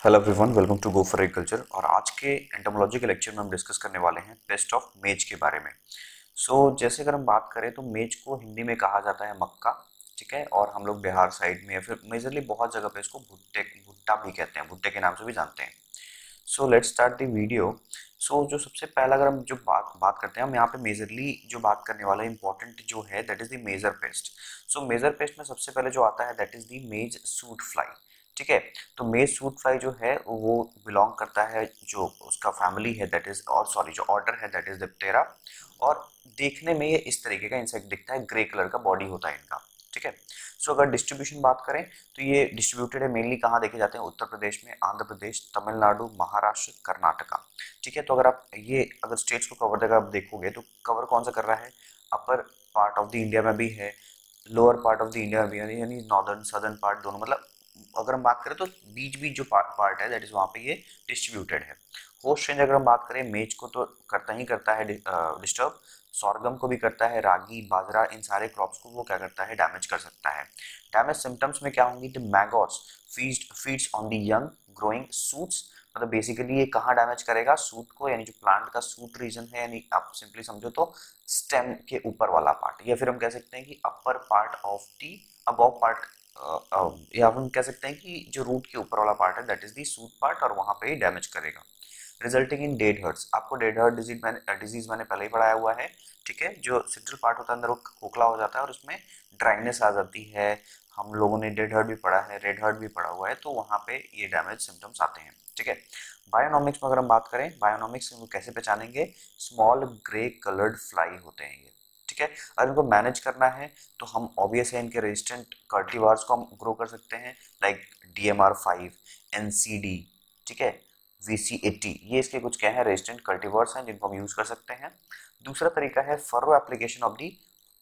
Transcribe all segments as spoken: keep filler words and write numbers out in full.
Hello everyone, welcome to go for agriculture. और आज के एंटोमोलॉजी के लेक्चर में हम डिस्कस करने वाले हैं पेस्ट ऑफ मेज के बारे में। सो so, जैसे अगर हम बात करें तो मेज को हिंदी में कहा जाता है मक्का, ठीक है। और हम लोग बिहार साइड में या फिर मेजरली बहुत जगह पे इसको भुट्टे भुट्टा भी कहते हैं, भुट्टे के नाम से भी जानते हैं। So let's start the video. So जो सबसे पहला अगर हम जो बात बात करते हैं, हम यहाँ पे मेजरली जो बात करने वाला इंपॉर्टेंट जो है that is the major pest. So major pest में सबसे पहले जो आता है that is the maize shoot fly, ठीक है। तो मेज सूट फ्लाई जो है वो बिलोंग करता है, जो उसका फैमिली है दैट इज, और सॉरी जो ऑर्डर है दैट इज डिप्टेरा। और देखने में ये इस तरीके का इंसेक्ट दिखता है, ग्रे कलर का बॉडी होता है इनका, ठीक है। सो अगर डिस्ट्रीब्यूशन बात करें तो ये डिस्ट्रीब्यूटेड है मेनली कहाँ देखे जाते हैं, उत्तर प्रदेश में, आंध्र प्रदेश, तमिलनाडु, महाराष्ट्र, कर्नाटका, ठीक है। तो अगर आप ये अगर स्टेट्स को कवर अगर आप देखोगे तो कवर कौन सा कर रहा है, upper part of the India में भी है, lower part of the India में भी है, यानी नॉर्दर्न सदर्न पार्ट दोनों, मतलब अगर हम बात करें तो बीच बीच जो पार्ट पार्ट है दैट इज वहाँ पे ये डिस्ट्रीब्यूटेड है। होस्ट रेंज अगर हम बात करें, मेज को तो करता ही करता है डिस्टर्ब, सॉर्गम को भी करता है, रागी, बाजरा, इन सारे क्रॉप्स को वो क्या करता है, डैमेज कर सकता है। डैमेज सिम्टम्स में क्या होंगी, the maggots feed feeds on the young growing shoots. मतलब बेसिकली ये कहाँ डैमेज करेगा, सूट को, यानी जो प्लांट का सूट रीजन है, यानी आप सिंपली समझो तो स्टेम के ऊपर वाला पार्ट, या फिर हम कह सकते हैं कि upper part of the above part, या हम कह सकते हैं कि जो रूट के ऊपर वाला पार्ट है that is the shoot part, और वहां पे ही डैमेज करेगा, रिजल्टिंग इन डेड हर्ट्स। आपको डेड हर्ट डिजीज मैंने डिजीज मैंने पहले ही पढ़ाया हुआ है, ठीक है। जो सेंट्रल पार्ट होता है अंदर वो खोखला हो जाता है और उसमें ड्राइनेस आ जाती है। हम लोगों ने डेड हर्ट भी पढ़ा है, रेड हर्ट भी पढ़ा हुआ है, तो वहाँ पे ये डैमेज सिम्टम्स आते हैं, ठीक है। बायोनॉमिक्स में अगर हम बात करें, बायोनॉमिक्स में कैसे पहचानेंगे, स्मॉल ग्रे कलर्ड फ्लाई होते हैं ये, ठीक है। अगर इनको मैनेज करना है तो हम ऑब्वियस है इनके रेजिस्टेंट कल्टीवार्स को हम ग्रो कर सकते हैं, like D M R five, N C D, ठीक है, वी सी एटी, ये इसके कुछ क्या है, रेजिस्टेंट कल्टीवार्स हैं जिनको हम यूज कर सकते हैं। दूसरा तरीका है furrow application of the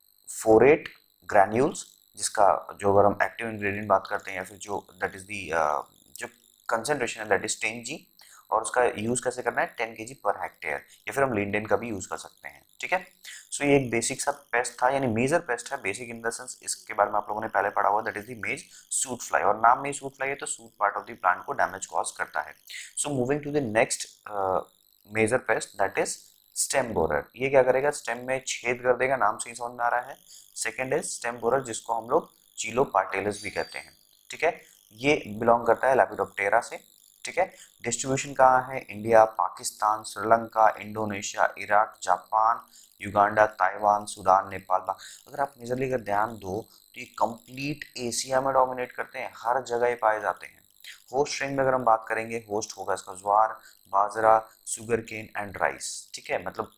phorate granules, जिसका जो अगर हम एक्टिव इंग्रेडिएंट बात करते हैं या फिर जो दैट इज दी जो कंसेंट्रेशन है दैट इज टेन जी, और उसका यूज कैसे करना है, टेन के जी पर हेक्टेयर, या फिर हम लिंडेन का भी यूज कर सकते हैं, ठीक है। सो so, ये एक बेसिक सा पेस्ट था, यानी मेजर पेस्ट है, बेसिक इन द सेंस इसके बारे में आप लोगों ने पहले पढ़ा हुआ, that is the maize shoot fly, और नाम में सूट फ्लाई है तो shoot part of the plant को डैमेज कॉज करता है। So moving to the next major pest that is stem borer. ये क्या करेगा, स्टेम में छेद कर देगा, नाम से ही समझ में आ रहा है। सेकेंड इज स्टेम बोरर, जिसको हम लोग चीलो पार्टेलस भी कहते हैं, ठीक है। ये बिलोंग करता है लेपिडोप्टेरा से, ठीक है। डिस्ट्रीब्यूशन कहाँ है, India, Pakistan, Sri Lanka, Indonesia, Iraq, Japan, Uganda, Taiwan, Sudan, Nepal. अगर आप मेजरली अगर ध्यान दो तो ये कंप्लीट एशिया में डोमिनेट करते हैं, हर जगह ये पाए जाते हैं। होस्ट रेंज में अगर हम बात करेंगे, होस्ट होगा इसका ज्वार, बाजरा, सुगर केन एंड राइस, ठीक है। मतलब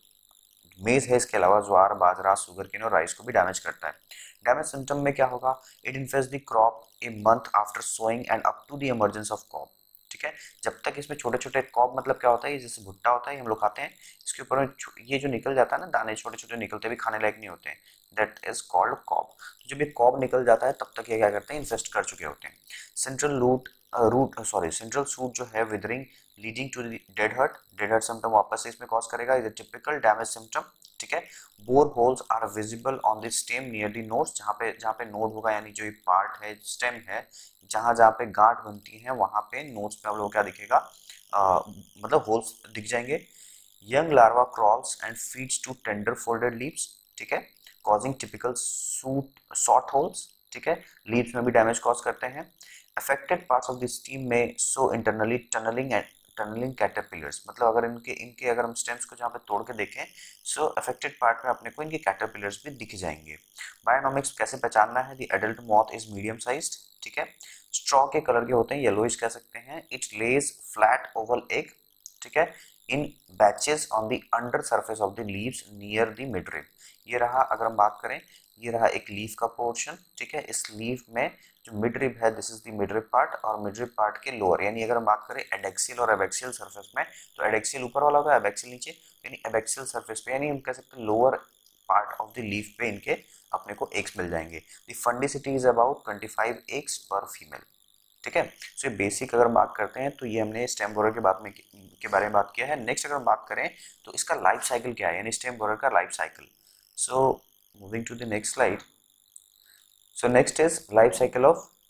मेज है, इसके अलावा ज्वार, बाजरा, सुगर केन और राइस को भी डैमेज करता है। डैमेज सिम्टम में क्या होगा, it infects the crop a month after sowing and up to the emergence of crop, ठीक है। जब तक इसमें छोटे छोटे कॉप, मतलब क्या होता है, जैसे भुट्टा होता है हम लोग खाते हैं, इसके ऊपर में ये जो निकल जाता है ना, दाने छोटे छोटे निकलते भी खाने लायक नहीं होते हैं, दैट इज कॉल्ड कॉप। तो जब ये कॉप निकल जाता है तब तक ये क्या करते हैं, इन्फेस्ट कर चुके होते हैं। Central root root sorry central shoot जो है withering leading to dead heart, dead heart symptom वापस से इसमें कॉज करेगा, is a typical damage symptom, ठीक है। Bore holes are visible on the stem near the nodes, जहाँ पे जहाँ पे नोड होगा, यानी जो पार्ट है, स्टेम है, जहाँ जहाँ पे गांठ बनती है वहाँ पे नोड्स पे आप लोगों को क्या दिखेगा, आ, मतलब होल्स दिख जाएंगे। Young larva crawls and feeds to tender folded leaves, ठीक है, causing typical shoot short holes, ठीक है। लीव्स में भी डैमेज कॉज करते हैं। Affected parts of the stem में so internally tunnelling and tunnelling caterpillars, मतलब अगर इनके इनके अगर हम स्टेम्स को जहाँ पे तोड़ के देखें, सो अफेक्टेड पार्ट में अपने को इनके कैटरपिलर्स भी दिख जाएंगे। बायोनॉमिक्स कैसे पहचानना है, the adult moth is medium sized, ठीक है। स्ट्रॉ के कलर के होते हैं, येलोइश कह सकते हैं। It lays flat oval egg, ठीक है, in batches on the under surface of the leaves near the midrib. ये रहा, अगर हम बात करें, ये रहा एक लीफ का पोर्शन, ठीक है। इस लीफ में जो मिडरिब है, this is the midrib part, और मिडरिब पार्ट के लोअर, यानी अगर हम बात करें एडेक्सियल और एबैक्सियल सरफेस में, तो एडेक्सियल ऊपर वाला होगा, एबैक्सियल नीचे, यानी एबैक्सियल सरफेस पे, यानी हम कह सकते हैं lower part of the leaf पे इनके अपने को एग्स मिल जाएंगे। द फंडिसिटी is about twenty five eggs per female, ठीक है। सो ये बेसिक अगर बात करते हैं तो ये हमने स्टेम बोरर के बात में के बारे में बात किया है। नेक्स्ट अगर हम बात करें तो इसका लाइफ साइकिल क्या है, यानी स्टेम बोरर का life cycle. So moving to the next slide. So next is life cycle of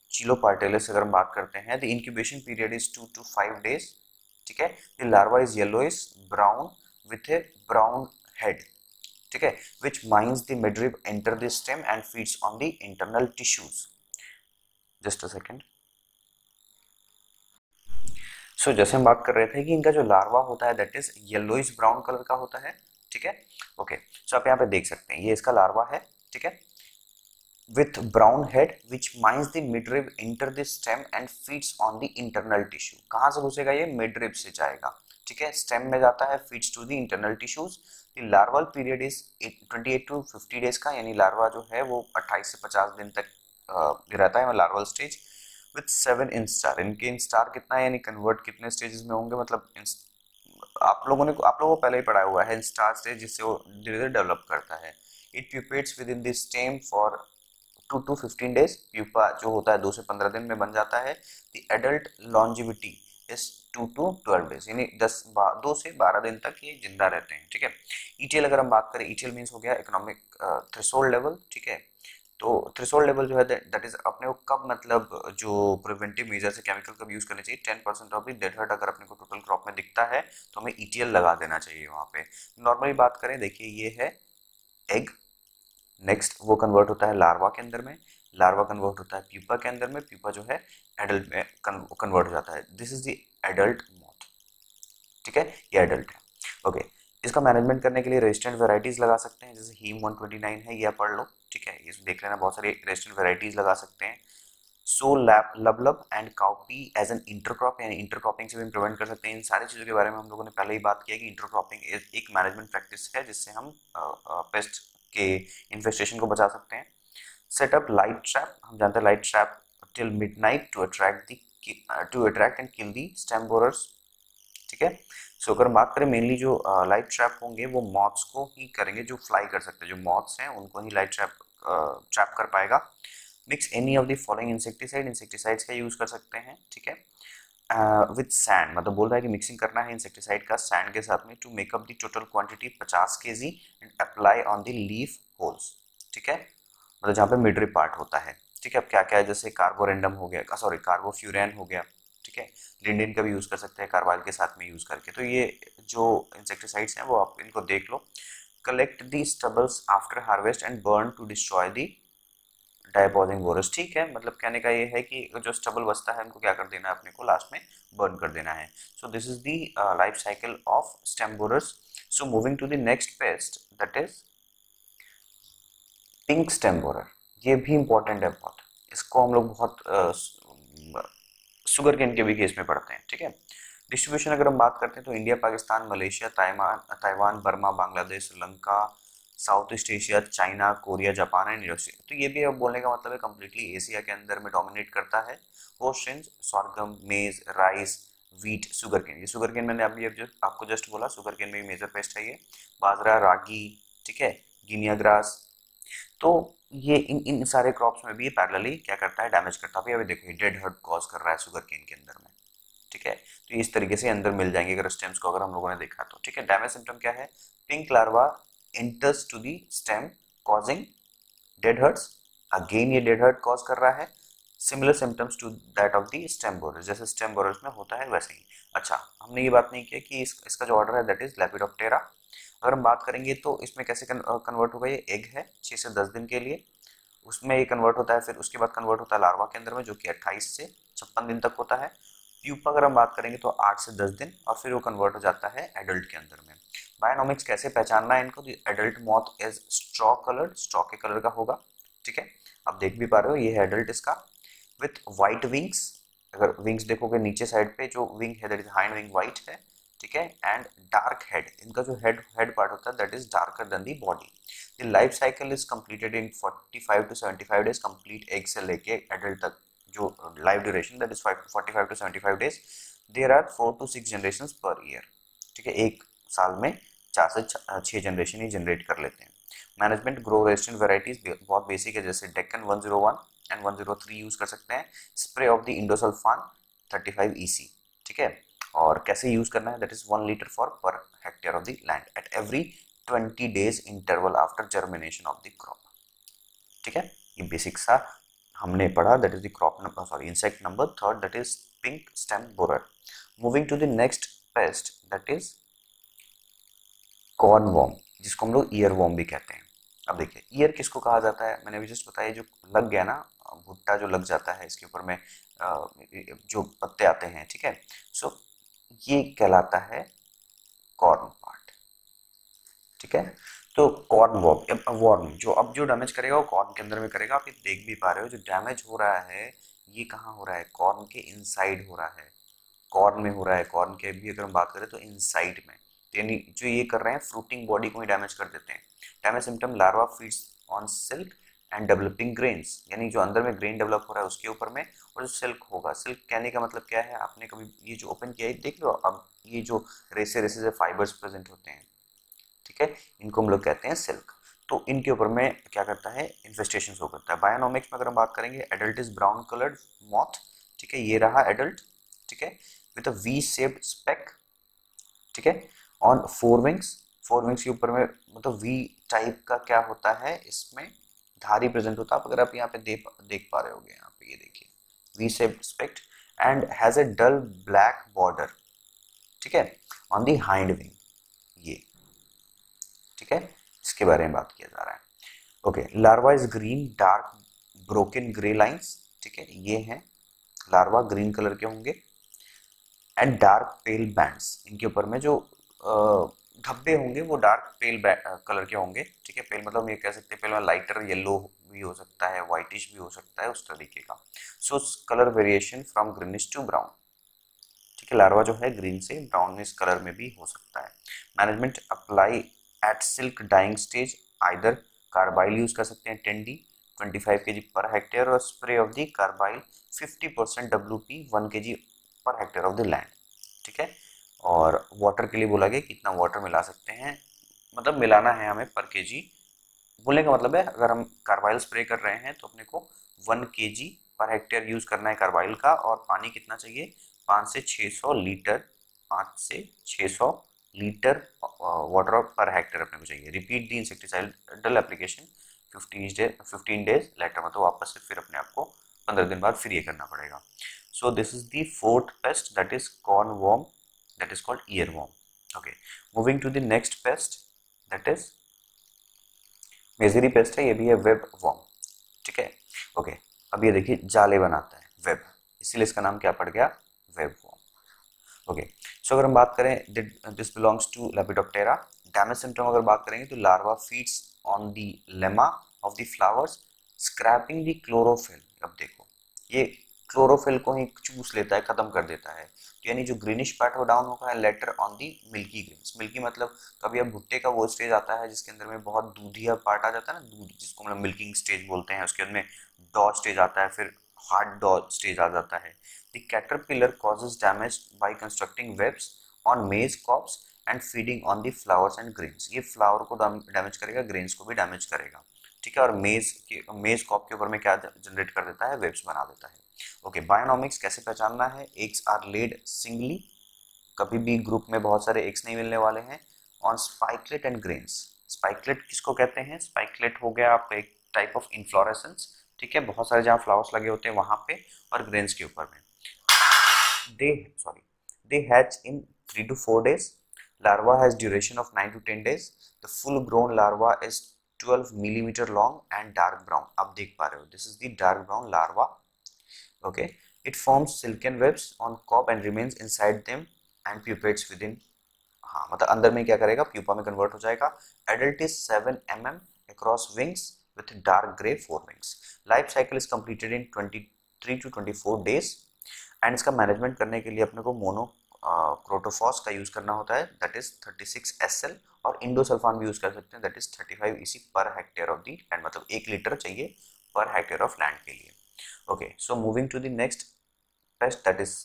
Chilo partellis अगर हम बात करते हैं, the incubation period is two to five days, ठीक है। The larva is yellowish brown with a brown head, ठीक है, which mines the midrib enter the stem and feeds on the internal tissues. Just a second. So जैसे हम बात कर रहे थे कि इनका जो लार्वा होता है that is yellowish brown colour का होता है, ठीक है। ओके, सो आप यहाँ पे देख सकते हैं ये इसका लार्वा है, ठीक है, with brown head which mines the midrib enter the stem and feeds on the internal tissue. कहाँ से घुसेगा ये? midrib से जाएगा, ठीक है, स्टेम में जाता है, feeds to the internal tissues. The larval period is twenty-eight to fifty days का, यानी लार्वा जो है वो अट्ठाईस से पचास दिन तक रहता है larval stage, with seven instar. इनके इंस्टार कितना है, यानी कन्वर्ट कितने स्टेजेस में होंगे, मतलब आप लोगों ने आप लोगों को पहले ही पढ़ाया हुआ है इंस्टार स्टेज, जिससे वो धीरे धीरे डेवलप करता है. It pupates within the stem for two to fifteen days. Pupa जो होता है दो से पंद्रह दिन में बन जाता है. The adult longevity is two to twelve days, यानी दस दो से बारह दिन तक ये जिंदा रहते हैं, ठीक है. ईटीएल अगर हम बात करें, ईटीएल मीन्स हो गया इकोनॉमिक थ्रेशोल्ड लेवल, ठीक है. तो थ्रेशोल्ड लेवल जो है दैट इज अपने को कब, मतलब जो प्रिवेंटिव मेजर से केमिकल कब यूज करने चाहिए, ten percent of the dead heart अगर अपने को टोटल क्रॉप में दिखता है तो हमें ईटीएल लगा देना चाहिए वहाँ पे. नॉर्मली बात करें, देखिए ये है एग, नेक्स्ट वो कन्वर्ट होता है लार्वा के अंदर में, लार्वा कन्वर्ट होता है प्यूपा के अंदर में, प्यूपा जो है एडल्ट में कन्वर्ट हो जाता है. This is the adult moth, ठीक है, ये एडल्ट है. ओके, इसका मैनेजमेंट करने के लिए रेजिस्टेंट वेराइटीज लगा सकते हैं, जैसे हीम वन ट्वेंटी नाइन है, ये पढ़ लो, ठीक है, इसमें देख लेना, बहुत सारी रेजिस्टेंट वेराइटीज लगा सकते हैं. So lab lablab and cowpea as an intercrop, यानी इंटरक्रॉपिंग से भी प्रिवेंट कर सकते हैं. इन सारी चीज़ों के बारे में हम लोगों ने पहले ही बात किया कि इंटरक्रॉपिंग एक मैनेजमेंट प्रैक्टिस है जिससे हम पेस्ट के इन्फेस्टेशन को बचा सकते हैं. सेटअप लाइट ट्रैप, हम जानते हैं light trap till midnight to attract the to attract and kill the stem borers, ठीक है. सो अगर हम बात करें मेनली जो लाइट uh, ट्रैप होंगे वो मॉथ्स को ही करेंगे, जो फ्लाई कर सकते हैं, जो मॉथ्स हैं उनको ही लाइट ट्रैप ट्रैप कर पाएगा. Mix any of the following insecticide, insecticides का यूज कर सकते हैं, ठीक है, विद सैंड, मतलब बोल रहा है कि मिक्सिंग करना है इंसेक्टिसाइड का सैंड के साथ में, to make up the total quantity पचास K G and apply on the leaf whorls, ठीक है, मतलब जहाँ पे मिडरी पार्ट होता है, ठीक है. अब क्या क्या है, जैसे कार्बोरेंडम हो गया, सॉरी कार्बोफ्यूरैन हो गया, ठीक है, लिंडेन का भी यूज कर सकते हैं कार्बाइल के साथ में यूज करके. तो ये जो इंसेक्टिसाइड्स हैं वो आप इनको देख लो. Collect the stubbles after harvest and burn to destroy the diapausing borers, ठीक है, मतलब कहने का ये है कि जो स्टबल बचता है उनको क्या कर देना है, अपने को लास्ट में बर्न कर देना है. So this is the life cycle of stem borers. So moving to the next pest that is pink stem borer. ये भी इंपॉर्टेंट है बहुत, इसको हम लोग बहुत शुगर केन के भी केस में पढ़ते हैं, ठीक है. डिस्ट्रीब्यूशन अगर हम बात करते हैं तो India, Pakistan, Malaysia, Taiwan Taiwan Sri Lanka, Bangladesh, Sri Lanka, South East Asia, China, Korea, Japan and USA. तो ये भी अब बोलने का मतलब है कम्प्लीटली एशिया के अंदर में डोमिनेट करता है. Host range sorghum, maize, rice, wheat, sugar cane. ये शुगर केन मैंने अभी अब आपको जस्ट बोला, शुगर केन में मेजर पेस्ट है ये. बाजरा, रागी, ठीक है, गिनिया ग्रास. तो ये इन इन सारे क्रॉप्स में भी पैरेलली क्या करता है, डैमेज करता है. अभी देखो डेड हर्ट कॉज कर रहा है शुगर केन के अंदर में, ठीक है. तो इस तरीके से अंदर मिल जाएंगे अगर स्टेम्स को अगर हम लोगों ने देखा तो, ठीक है. डैमेज सिम्टम क्या है, pink larva enters to the stem causing dead hearts. Again ये डेड हर्ट कॉज कर रहा है. Similar symptoms to that of the stem borers, जैसे स्टेम बोरर्स में होता है वैसे ही. अच्छा, हमने ये बात नहीं की कि इस, इसका जो ऑर्डर है दैट इज लेपिडोप्टेरा. अगर हम बात करेंगे तो इसमें कैसे कन्वर्ट होगा, ये एग है छः से दस दिन के लिए, उसमें ये कन्वर्ट होता है, फिर उसके बाद कन्वर्ट होता है लार्वा के अंदर में जो कि अट्ठाईस से छप्पन दिन तक होता है. प्यूपा अगर हम बात करेंगे तो आठ से दस दिन, और फिर वो कन्वर्ट हो जाता है एडल्ट के अंदर में. बायोनॉमिक्स कैसे पहचानना है इनको, adult moth is straw coloured, straw के कलर का होगा, ठीक है, आप देख भी पा रहे हो, ये है एडल्ट इसका. विथ वाइट विंग्स, अगर विंग्स देखोगे नीचे साइड पे जो विंग है that is hind wing white है, ठीक है, एंड डार्क हेड. इनका जो हेड हेड पार्ट होता है that is darker than the body. The life cycle is completed in forty five to seventy five days. Complete egg से लेके adult तक जो life duration that is forty five to seventy five days. There are four to six generations per year, ठीक है, एक साल में चार से छः जनरेशन ही जनरेट कर लेते हैं. मैनेजमेंट, ग्रो रेजिस्टेंट वेराइटीज बहुत बेसिक है, जैसे Deccan one zero one and one zero three use कर सकते हैं. Spray of the endosulfan thirty five E C, ठीक है, और कैसे यूज करना है, that is one litre for per hectare of the land at every twenty days interval after germination of the crop, ठीक है. ये बेसिक सा हमने पढ़ा, that is the crop number sorry insect number third, that is pink stem borer. Moving to the next pest that is corn worm, जिसको हम लोग year warm भी कहते हैं। अब देखिए ईयर किसको कहा जाता है, मैंने अभी जस्ट बताया, जो लग गया ना भुट्टा जो लग जाता है इसके ऊपर में जो पत्ते आते हैं, ठीक है, सो ये कहलाता है कॉर्न पार्ट, ठीक है। तो कॉर्न वॉर्म वॉर्म जो अब जो डैमेज करेगा वो कॉर्न के अंदर में करेगा। आप ये देख भी पा रहे हो जो डैमेज हो रहा है ये कहाँ हो रहा है, कॉर्न के इनसाइड हो रहा है, कॉर्न में हो रहा है। कॉर्न के भी अगर हम बात करें तो इनसाइड में, यानी जो ये कर रहे हैं फ्रूटिंग बॉडी को ही डैमेज कर देते हैं। Damage symptom larva feeds on silk and developing grains, यानी जो अंदर में ग्रेन डेवलप हो रहा है उसके ऊपर में, और जो सिल्क होगा, सिल्क कहने का मतलब क्या है, आपने कभी ये जो ओपन किया है देख लो, अब ये जो रेसे रेसे से फाइबर्स प्रेजेंट होते हैं, ठीक है, इनको हम लोग कहते हैं सिल्क। तो इनके ऊपर में क्या करता है, इन्फेस्टेशन शो करता है। बायोनोमिक्स में अगर हम बात करेंगे, adult is brown coloured moth, ठीक है, ये रहा एडल्ट, ठीक है, with a V shaped speck, ठीक है, on fore wings, fore wings के ऊपर में मतलब वी टाइप का क्या होता है, इसमें धारी प्रेजेंट होता है। अगर आप यहाँ पे देख देख पा रहे होगे, यहाँ पे ये देखिए V shaped speck and has a dull black border, ठीक है, ऑन दी हाइंड विंग, ये ठीक है, इसके बारे में बात किया जा रहा है। Okay, larva is green dark broken grey lines, ठीक है, ये हैं लार्वा, ग्रीन कलर के होंगे, एंड डार्क पेल बैंड्स, इनके ऊपर में जो धब्बे होंगे वो डार्क पेल कलर के होंगे, ठीक है, पेल मतलब ये कह सकते हैं पेल में लाइटर येलो भी हो सकता है, व्हाइटिश भी हो सकता है, उस तरीके का। So colour variation from greenish to brown, ठीक है, लार्वा जो है ग्रीन से ब्राउनिश कलर में भी हो सकता है। Management apply at silk drying stage, either carbaryl use कर सकते हैं टेन डी ट्वेंटी फाइव के जी पर हेक्टेयर, और spray of the carbaryl fifty percent W P one K G per hectare of the land, ठीक है। और water के लिए बोला गया कितना वाटर मिला सकते हैं, मतलब मिलाना है हमें पर के जी, बोलने का मतलब है अगर हम कार्बाइल स्प्रे कर रहे हैं तो अपने को one K G per hectare use करना है कार्बाइल का, और पानी कितना चाहिए, पाँच से छः सौ लीटर, पाँच से छः सौ लीटर वाटर पर हेक्टेयर अपने को चाहिए। Repeat the insecticidal application fifteen days fifteen days later, मतलब वापस से फिर अपने आप को पंद्रह दिन बाद फिर ये करना पड़ेगा। So this is the fourth pest that is corn worm, that is called earworm. Okay, moving to the next pest that is मेजरी पेस्ट है, ये भी है वेब वॉर्म, ठीक है। ओके, अब ये देखिए जाले बनाता है वेब, इसीलिए इसका नाम क्या पड़ गया, वेब वॉर्म। ओके, सो अगर हम बात करें this belongs to lepidoptera. Damage symptom अगर बात करेंगे तो larva feeds on the lemma of the flowers scraping the chlorophyll. अब देखो ये क्लोरोफिल को ही चूस लेता है, खत्म कर देता है, यानी जो ग्रीनिश पार्ट वो डाउन होगा later on the milky grains. Milky मतलब कभी अब भुट्टे का वो स्टेज आता है जिसके अंदर में बहुत दूधिया पार्ट आ जाता है ना, दूध जिसको मतलब मिल्किंग स्टेज बोलते हैं, उसके अंदर में डॉ स्टेज आता है, फिर हार्ड डॉ स्टेज आ जाता है। The caterpillar causes damage by constructing webs on maize cobs and feeding on the flowers and grains. ये फ्लावर को डैमेज करेगा, ग्रेन्स को भी डैमेज करेगा, ठीक है, और मेज के मेज कॉप के ऊपर में क्या जनरेट कर देता है, वेब्स बना देता है। ओके, बायोनोमिक्स कैसे पहचानना है, एग्स आर लेड सिंगली, कभी भी ग्रुप में बहुत सारे एग्स नहीं मिलने वाले हैं, on spikelet and grains. Spikelet किसको कहते हैं, स्पाइकलेट हो गया आप एक टाइप ऑफ इन्फ्लोरेसेंस, ठीक है, बहुत सारे जहाँ फ्लावर्स लगे होते हैं वहां पे, और ग्रेन्स के ऊपर में। They sorry they hatch in three to four days, larva has duration of nine to ten days, the full grown larva is twelve millimetre long and dark brown. आप देख पा रहे हो this is the dark brown larva. Okay, it forms silken webs on cob and remains inside them and pupates within, हाँ मतलब अंदर में क्या करेगा, प्यूपा में कन्वर्ट हो जाएगा। Adult is seven millimeters across wings with dark gray forewings. Life cycle is completed in twenty-three to twenty-four days and इसका मैनेजमेंट करने के लिए अपने को मोनो क्रोटोफॉस का यूज करना होता है, that is thirty six S L, और इंडोसल्फान भी यूज कर सकते हैं, that is thirty five E C per hectare of the land, मतलब एक लीटर चाहिए पर हेक्टेयर ऑफ लैंड के लिए। Okay, so moving to the next pest that is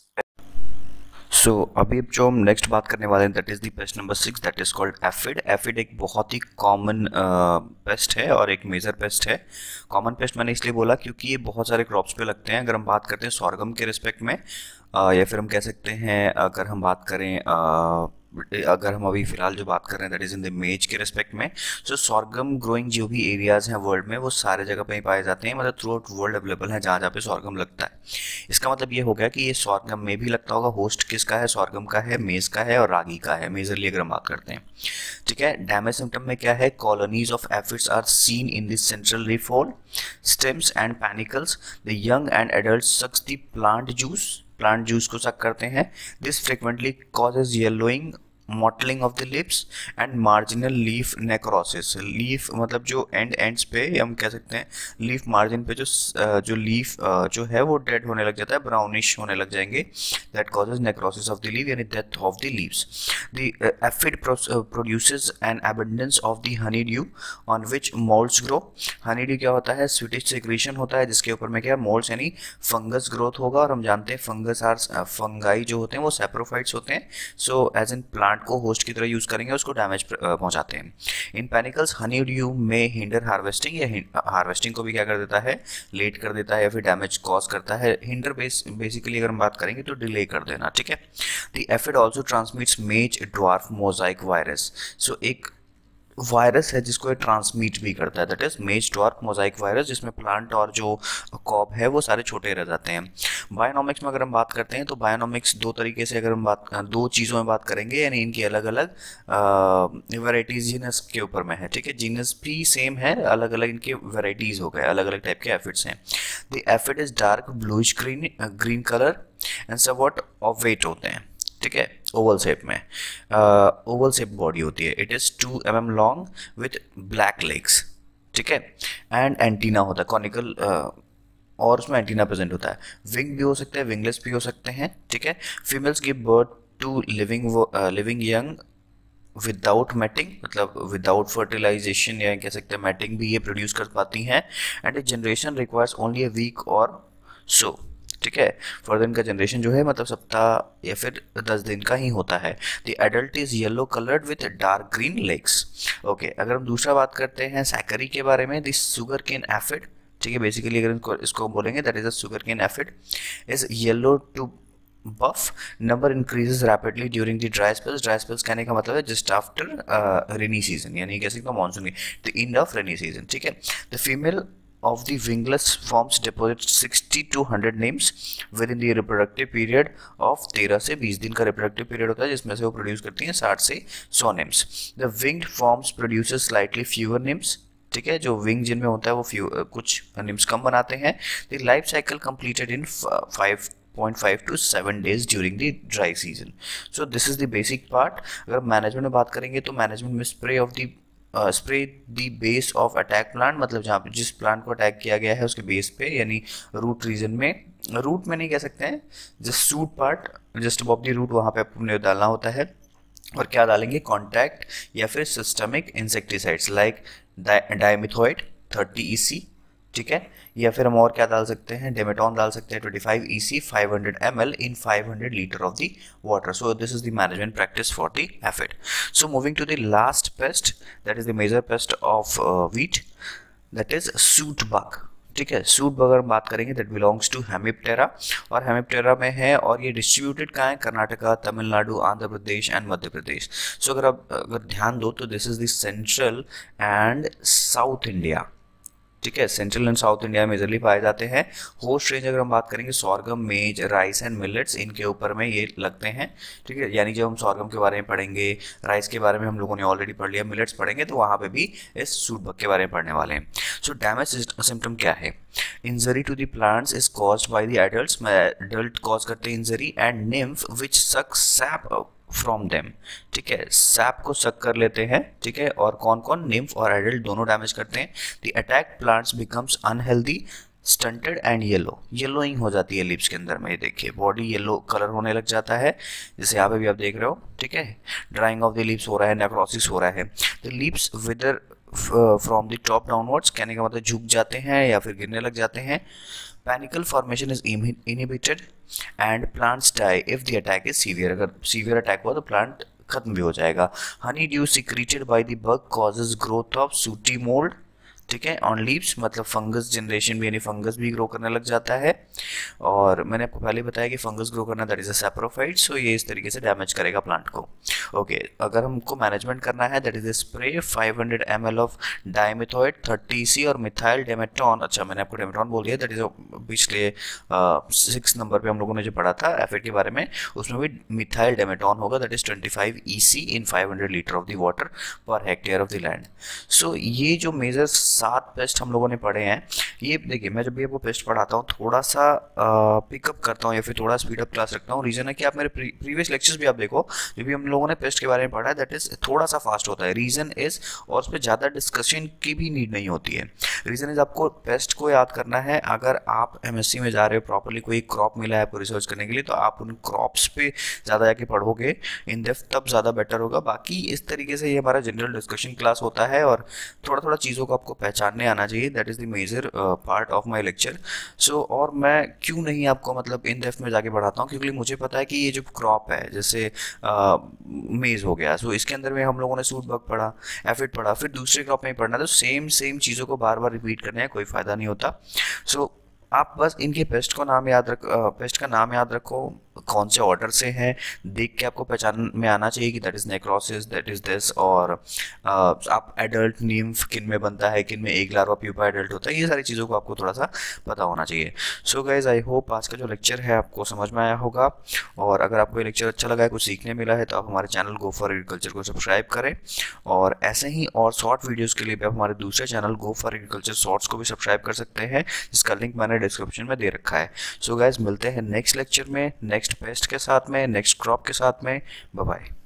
so so, अभी जो हम नेक्स्ट बात करने वाले हैं that is the pest number six that is called aphid. Aphid एक बहुत ही कॉमन पेस्ट है और एक मेजर पेस्ट है। कॉमन पेस्ट मैंने इसलिए बोला क्योंकि ये बहुत सारे क्रॉप्स पे लगते हैं। अगर हम बात करते हैं सॉर्गम के रिस्पेक्ट में, uh, या फिर हम कह सकते हैं अगर हम बात करें अगर हम अभी फिलहाल जो बात कर रहे हैं दैट इज इन द मेज के रेस्पेक्ट में, सो सॉर्गम ग्रोइंग जो भी एरियाज हैं वर्ल्ड में वो सारे जगह पे ही पाए जाते हैं, मतलब थ्रू आउट वर्ल्ड अवेलेबल है जहाँ जहाँ पे सॉर्गम लगता है। इसका मतलब ये हो गया कि ये सॉर्गम में भी लगता होगा। होस्ट किसका है? सॉर्गम का है, मेज का है और रागी का है, मेजरली अगर हम बात करते हैं। ठीक है, डैमेज सिम्टम में क्या है? Colonies of aphids are seen in the central leaf whorl, stems and panicles. The young and adult sucks the plant juice, plant juice को सक करते हैं। This frequently causes yellowing, mottling of the lips and marginal leaf necrosis. Leaf मतलब जो and ends पे हम कह सकते हैं लीफ मार्जिन पे जो जो लीफ जो है वो डेड होने लग जाता है, ब्राउनिश होने लग जाएंगे। That causes necrosis of the leaf यानी death of the leaves. The aphid produces an abundance of the honey dew on which moulds grow. Honey dew क्या होता है? स्वीटिश सेक्रेशन होता है जिसके ऊपर में क्या मोल्ड्स यानी फंगस ग्रोथ होगा, और हम जानते हैं फंगस आर फंगाई जो होते हैं वो सैप्रोफाइट्स होते हैं। सो एज एन प्लांट को होस्ट की तरह यूज करेंगे, उसको डैमेज पहुंचाते हैं। इन पैनिकल्स हनी ड्यू में हिंडर हार्वेस्टिंग, या हार्वेस्टिंग को भी क्या कर देता है? लेट कर देता है या फिर डैमेज कॉज करता है। हिंडर बेस बेसिकली अगर हम बात करेंगे तो डिले कर देना। ठीक है, the aphid also transmits maize dwarf mosaic virus. So एक वायरस है जिसको ये ट्रांसमिट भी करता है, that is maize dwarf mosaic virus, जिसमें प्लांट और जो कॉब है वो सारे छोटे रह जाते हैं। बायोनॉमिक्स में अगर हम बात करते हैं तो बायोनॉमिक्स दो तरीके से अगर हम बात दो चीज़ों में बात करेंगे, यानी इनकी अलग अलग वेराइटीज जीनस के ऊपर में है। ठीक है, जीनस भी सेम है, अलग अलग इनके वेराइटीज हो गए, अलग अलग टाइप के एफिड्स हैं। The aphid is dark bluish green green colour and somewhat ovate होते हैं। ठीक है, ओवल शेप में, ओवल शेप बॉडी होती है। It is two M M long with black legs. ठीक है, एंड एंटीना होता है कॉनिकल, और उसमें एंटीना प्रेजेंट होता है। विंग भी हो सकते हैं, विंगलेस भी हो सकते हैं। ठीक है, females give birth to living living young without mating, मतलब विदाउट फर्टिलाइजेशन या कह सकते हैं मैटिंग भी ये प्रोड्यूस कर पाती हैं। And a generation requires only a week or so. ठीक है, फर्दर इनका जनरेशन जो है मतलब सप्ताह या फिर दस दिन का ही होता है। The adult is yellow coloured with dark green legs. Okay, अगर हम दूसरा बात करते हैं सैकरी के बारे में, दिस सुगर केन एफिड। ठीक है, बेसिकली अगर इनको इसको बोलेंगे that is a sugar cane aphid is yellow to buff, number increases rapidly during the dry spells. Dry spells कहने का मतलब है जस्ट आफ्टर रेनी सीजन, यानी कह सकते हैं मानसून की the end of rainy season. ठीक है, the female of the wingless forms deposit sixty to one hundred names within the reproductive period of तेरह से बीस दिन का reproductive period होता है, जिसमें से वो प्रोड्यूस करती हैं साठ से सौ names। The winged forms produces slightly fewer names। ठीक है, जो विंग जिनमें होता है वो फ्यू कुछ निम्स कम बनाते हैं। The life cycle completed in five point five to seven days during the dry season। So this is the basic part। अगर मैनेजमेंट में बात करेंगे तो मैनेजमेंट में spray of the spray the base of attack plant, मतलब जहाँ पे जिस प्लांट को अटैक किया गया है उसके बेस पे, यानी रूट रीजन में, रूट में नहीं कह सकते हैं, just shoot part just above the root, वहाँ पे आपको डालना होता है। और क्या डालेंगे? कॉन्टैक्ट या फिर systemic insecticides like dimethoate thirty E C. ठीक है, या फिर हम और क्या डाल सकते हैं? डेमेटॉन डाल सकते हैं twenty five E C five hundred M L in five hundred litre of the water. So this is the management practice for the aphid. So moving to the last pest, that is the major pest of wheat, that is shoot bug. ठीक है, shoot bug अगर हम बात करेंगे that belongs to hemiptera, और hemiptera में है, और ये डिस्ट्रीब्यूटेड कहाँ है? कर्नाटका, तमिलनाडु, आंध्र प्रदेश एंड मध्य प्रदेश। सो अगर आप अगर ध्यान दो तो this is the central and south India. ठीक है, सेंट्रल एंड साउथ इंडिया में मेजरली पाए जाते हैं। होस्ट रेंज अगर हम बात करेंगे sorghum, maize, rice and millets, इनके ऊपर में ये लगते हैं। ठीक है, यानी जब हम सॉर्गम के बारे में पढ़ेंगे, राइस के बारे में हम लोगों ने ऑलरेडी पढ़ लिया, मिलेट्स पढ़ेंगे तो वहाँ पे भी इस सूट बग के बारे में पढ़ने वाले हैं। सो डैमेज सिम्टम क्या है? Injury to the plants is caused by the adults, adult cause करते हैं इंजरी, एंड निम्फ विच सक सैप फ्रॉम देम। ठीक है, सैप को सक कर लेते हैं। ठीक है, और कौन कौन? निम्फ और एडल्ट दोनों डैमेज करते हैं। The attack plants becomes unhealthy, stunted and yellow, yellowing हो जाती है लिप्स के अंदर में। ये देखिए बॉडी येलो कलर होने लग जाता है, जैसे यहाँ पे भी आप देख रहे हो। ठीक है, ड्राइंग ऑफ द लिप्स हो रहा है, नेक्रोसिस हो रहा है। The lips wither from the top downwards, कहने का मतलब झुक जाते हैं या फिर गिरने लग जाते हैं। Panicle formation is inhibited and plants die if the attack is severe, अगर सीवियर अटैक हुआ तो प्लांट खत्म भी हो जाएगा। Honeydew secreted by the bug causes growth of sooty mould. ठीक है, ऑन लीव्स मतलब फंगस जनरेशन भी, यानी फंगस भी ग्रो करने लग जाता है। और मैंने आपको पहले बताया कि फंगस ग्रो करना that is a saprophyte, so ये इस तरीके से डैमेज करेगा प्लांट को। ओके, अगर हमको मैनेजमेंट करना है that is spray five hundred M L of dimethoate thirty C और मिथाइल डेमेटोन। अच्छा, मैंने आपको डेमेटोन बोल दिया, दैट इज पिछले सिक्स नंबर पे हम लोगों ने जो पढ़ा था एफ के बारे में, उसमें भी मिथाइल डेमेटोन होगा, that is twenty five E C in five hundred litre of the water per hectare of the land. So ये जो मेजर सात पेस्ट हम लोगों ने पढ़े हैं, ये देखिए मैं जब भी आपको पेस्ट पढ़ाता हूँ थोड़ा सा पिकअप करता हूँ या फिर थोड़ा स्पीड अप क्लास रखता हूँ। रीज़न है कि आप मेरे प्रीवियस लेक्चर्स भी आप देखो, जो भी हम लोगों ने पेस्ट के बारे में पढ़ा है दैट इज थोड़ा सा फास्ट होता है। रीज़न इज, और उस पर ज़्यादा डिस्कशन की भी नीड नहीं होती है। रीज़न इज आपको पेस्ट को याद करना है। अगर आप एमएससी में जा रहे हो, प्रॉपरली कोई क्रॉप मिला है आपको रिसर्च करने के लिए, तो आप उन क्रॉप्स पे ज़्यादा जाके पढ़ोगे इन डेप्थ, तब ज़्यादा बेटर होगा। बाकी इस तरीके से ये हमारा जनरल डिस्कशन क्लास होता है और थोड़ा थोड़ा चीज़ों को आपको पहचानने आना चाहिए, that is the major part of my lecture. So और मैं क्यों नहीं आपको मतलब इन डेप्थ में जाके पढ़ाता हूँ, क्योंकि मुझे पता है कि ये जो क्रॉप है जैसे मेज़ हो गया, सो इसके अंदर में हम लोगों ने सूट बग पढ़ा, एफिड पढ़ा, फिर दूसरे क्रॉप में ही पढ़ना, तो सेम सेम चीज़ों को बार बार रिपीट करने का कोई फ़ायदा नहीं होता। सो आप बस इनके पेस्ट को नाम याद रख पेस्ट का नाम याद रखो, कौन से ऑर्डर से हैं देख के आपको पहचान में आना चाहिए कि that is necrosis, that is this. और आ, आप एडल्ट नीम्फ किन में बनता है, किन में एक लार्वा प्यूपा एडल्ट होता है, ये सारी चीज़ों को आपको थोड़ा सा पता होना चाहिए। सो गाइज, आई होप आज का जो लेक्चर है आपको समझ में आया होगा, और अगर आपको ये लेक्चर अच्छा लगा है, कुछ सीखने मिला है, तो आप हमारे चैनल गो फॉर एग्रीकल्चर को सब्सक्राइब करें। और ऐसे ही और शॉर्ट वीडियोज़ के लिए भी आप हमारे दूसरे channel go for agriculture shorts को भी सब्सक्राइब कर सकते हैं, जिसका लिंक मैंने डिस्क्रिप्शन में दे रखा है। सो गाइज, मिलते हैं नेक्स्ट लेक्चर में, नेक्स्ट पेस्ट के साथ में, नेक्स्ट क्रॉप के साथ में। Bye bye.